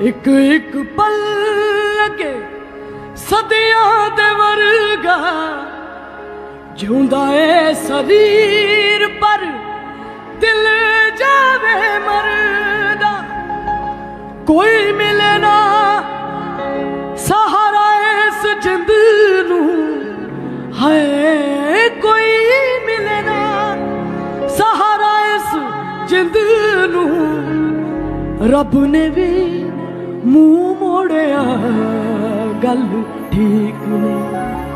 एक एक पल लगे सदियां दे वर्गा जिउंदा है शरीर पर दिल जावे मरदा। कोई मिले ना सहारा इस जिंद नू, है कोई मिले ना सहारा इस जिंद नू। रब ने भी मुंह मोड़िया गल ठीक नहीं।